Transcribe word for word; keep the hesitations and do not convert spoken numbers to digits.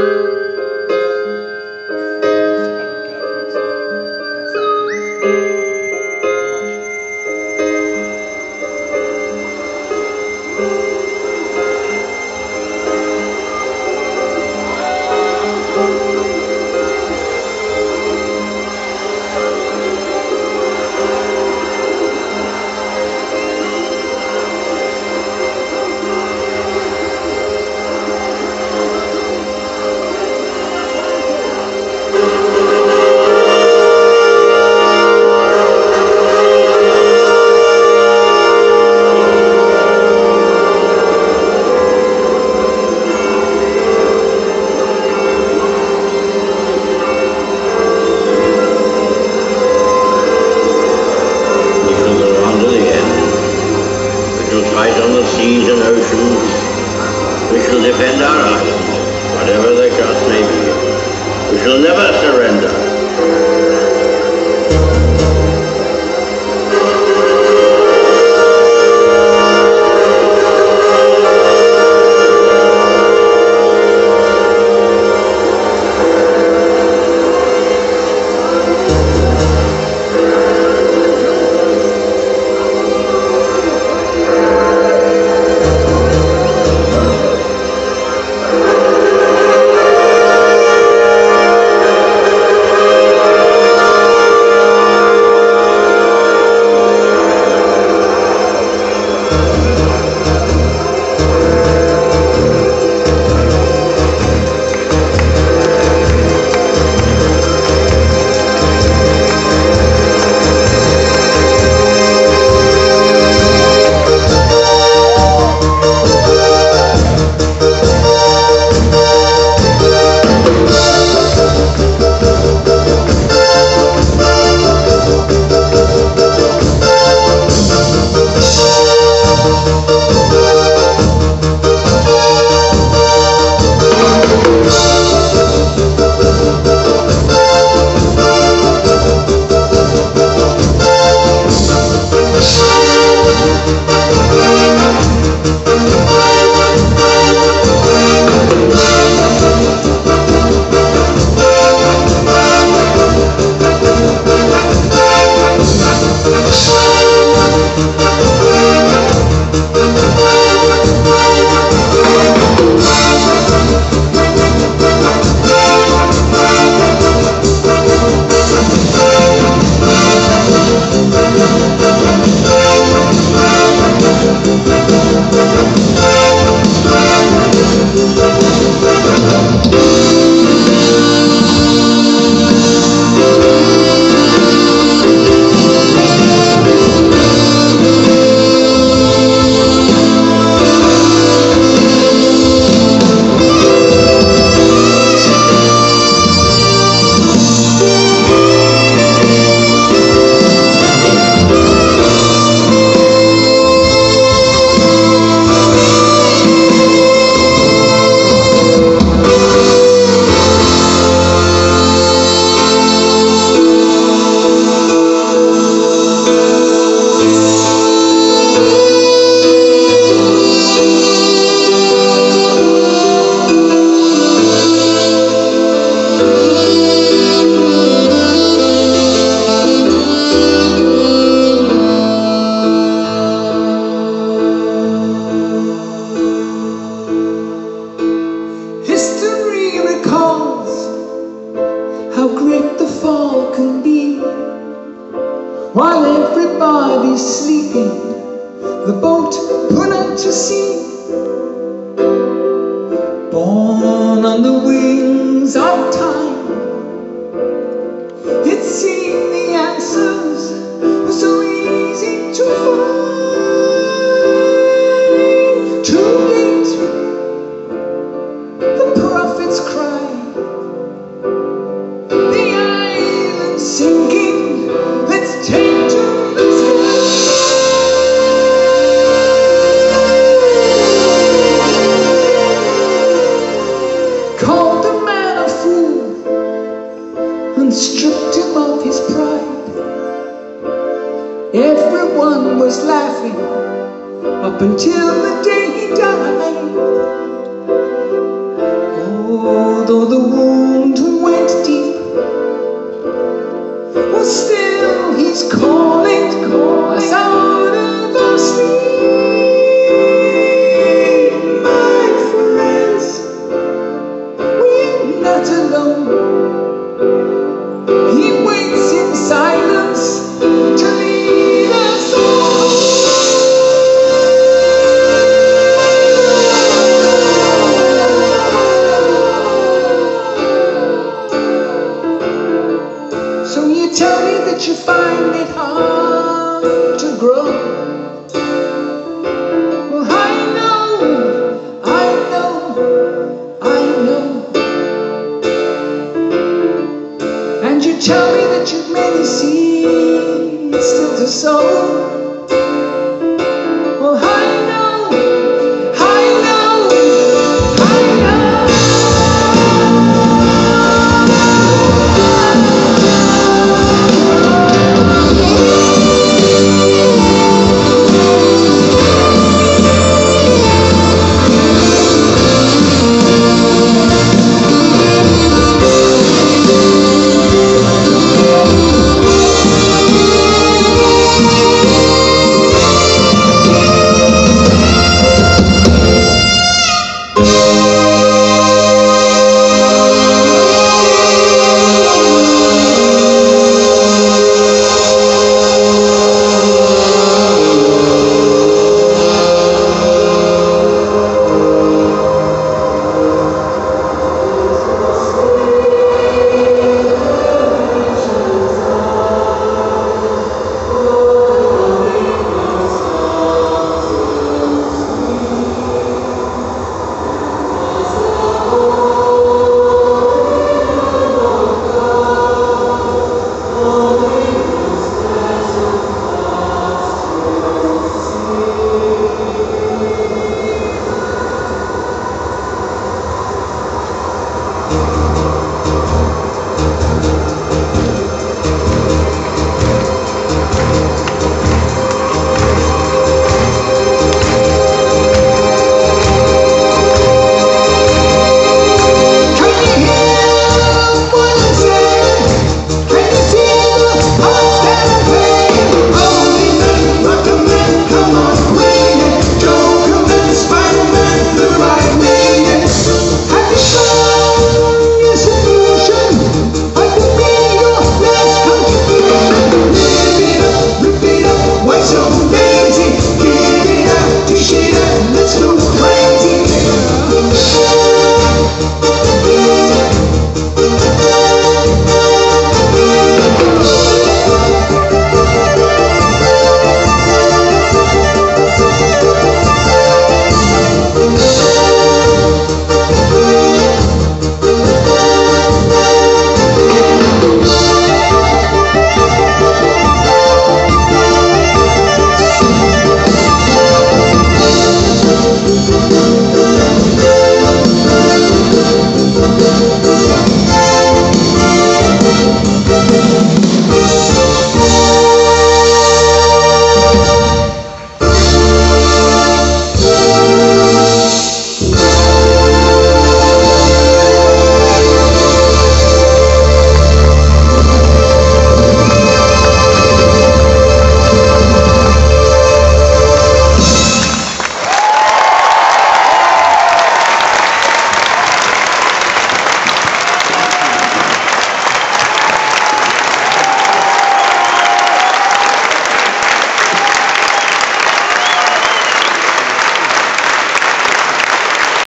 Seas and oceans, we shall defend our island, whatever the cost may be. We shall never surrender. While everybody's sleeping, the boat put out to sea. Born on the wings of time, it seemed the answers were so easy to find. Too late, the prophets cry, the island's sinking, let's take to the sky. Called the man a fool and stripped him of his pride. Everyone was laughing up until the day he died. Oh, Although the wound went deep, well, still he's calling, calling us out of our sleep. My friends, we're not alone. He waits in silence to lead us all. So you tell me that you find it hard to grow. Well, I know, I know, I know. And you tell me that you've many seeds still to sow.